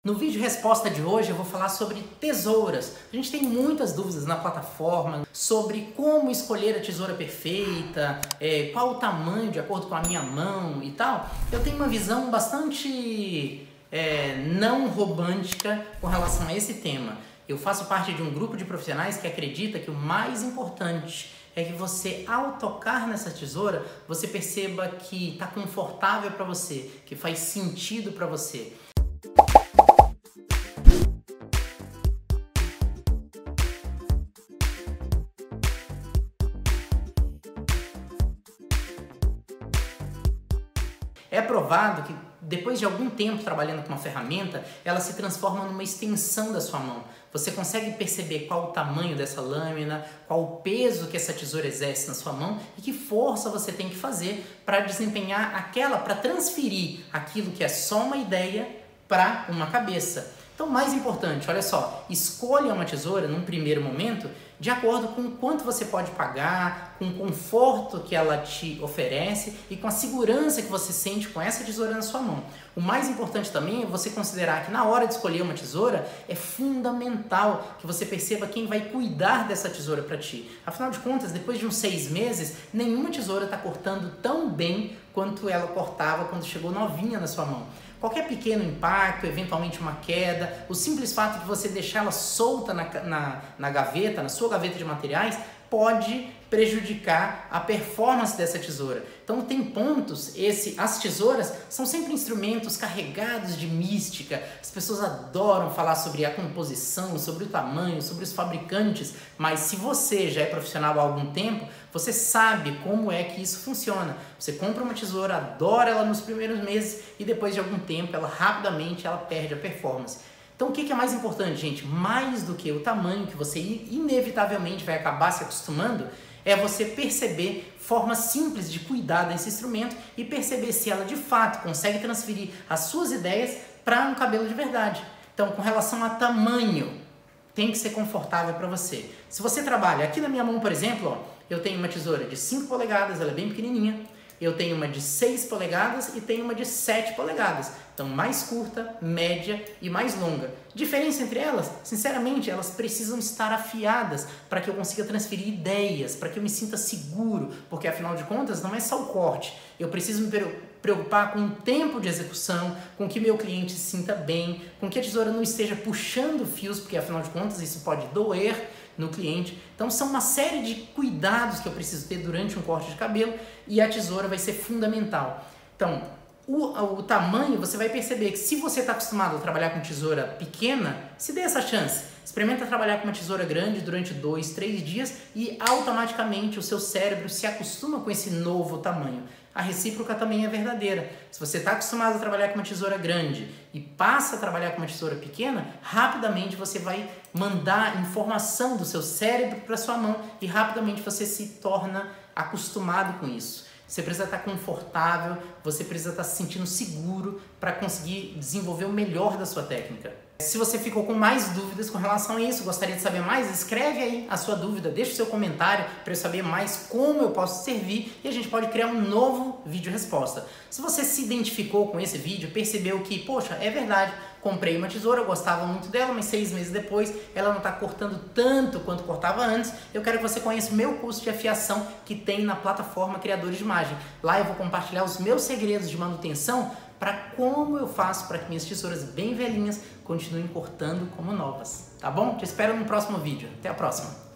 No vídeo resposta de hoje eu vou falar sobre tesouras. A gente tem muitas dúvidas na plataforma sobre como escolher a tesoura perfeita, qual o tamanho de acordo com a minha mão e tal. Eu tenho uma visão bastante não romântica com relação a esse tema. Eu faço parte de um grupo de profissionais que acredita que o mais importante é que você, ao tocar nessa tesoura, você perceba que está confortável para você, que faz sentido para você. É provado que depois de algum tempo trabalhando com uma ferramenta, ela se transforma numa extensão da sua mão. Você consegue perceber qual o tamanho dessa lâmina, qual o peso que essa tesoura exerce na sua mão e que força você tem que fazer para desempenhar para transferir aquilo que é só uma ideia para uma cabeça. Então, mais importante, olha só, escolha uma tesoura num primeiro momento de acordo com o quanto você pode pagar, com o conforto que ela te oferece e com a segurança que você sente com essa tesoura na sua mão. O mais importante também é você considerar que na hora de escolher uma tesoura é fundamental que você perceba quem vai cuidar dessa tesoura para ti. Afinal de contas, depois de uns 6 meses, nenhuma tesoura está cortando tão bem quanto ela cortava quando chegou novinha na sua mão. Qualquer pequeno impacto, eventualmente uma queda, o simples fato de você deixá-la solta na gaveta, na sua gaveta de materiais, pode prejudicar a performance dessa tesoura. Então tem pontos, as tesouras são sempre instrumentos carregados de mística. As pessoas adoram falar sobre a composição, sobre o tamanho, sobre os fabricantes, mas se você já é profissional há algum tempo, você sabe como é que isso funciona. Você compra uma tesoura, adora ela nos primeiros meses e depois de algum tempo, rapidamente ela perde a performance. Então o que é mais importante, gente? Mais do que o tamanho que você inevitavelmente vai acabar se acostumando, é você perceber formas simples de cuidar desse instrumento e perceber se ela de fato consegue transferir as suas ideias para um cabelo de verdade. Então, com relação a tamanho, tem que ser confortável para você. Se você trabalha aqui na minha mão, por exemplo, ó, eu tenho uma tesoura de 5 polegadas, ela é bem pequenininha. Eu tenho uma de 6 polegadas e tenho uma de 7 polegadas. Então, mais curta, média e mais longa. Diferença entre elas? Sinceramente, elas precisam estar afiadas para que eu consiga transferir ideias, para que eu me sinta seguro, porque afinal de contas não é só o corte. Eu preciso me preocupar com o tempo de execução, com que meu cliente se sinta bem, com que a tesoura não esteja puxando fios, porque afinal de contas isso pode doer no cliente. Então são uma série de cuidados que eu preciso ter durante um corte de cabelo e a tesoura vai ser fundamental. Então, o tamanho, você vai perceber que se você está acostumado a trabalhar com tesoura pequena, se dê essa chance. Experimenta trabalhar com uma tesoura grande durante 2, 3 dias e automaticamente o seu cérebro se acostuma com esse novo tamanho. A recíproca também é verdadeira. Se você está acostumado a trabalhar com uma tesoura grande e passa a trabalhar com uma tesoura pequena, rapidamente você vai mandar informação do seu cérebro para sua mão e rapidamente você se torna acostumado com isso. Você precisa estar confortável, você precisa estar se sentindo seguro para conseguir desenvolver o melhor da sua técnica. Se você ficou com mais dúvidas com relação a isso, gostaria de saber mais, escreve aí a sua dúvida, deixa o seu comentário para eu saber mais como eu posso servir e a gente pode criar um novo vídeo resposta. Se você se identificou com esse vídeo, percebeu que, poxa, é verdade, comprei uma tesoura, eu gostava muito dela, mas 6 meses depois ela não está cortando tanto quanto cortava antes, eu quero que você conheça o meu curso de afiação que tem na plataforma Criadores de Imagem. Lá eu vou compartilhar os meus segredos de manutenção para como eu faço para que minhas tesouras bem velhinhas continuem cortando como novas, tá bom? Te espero no próximo vídeo. Até a próxima!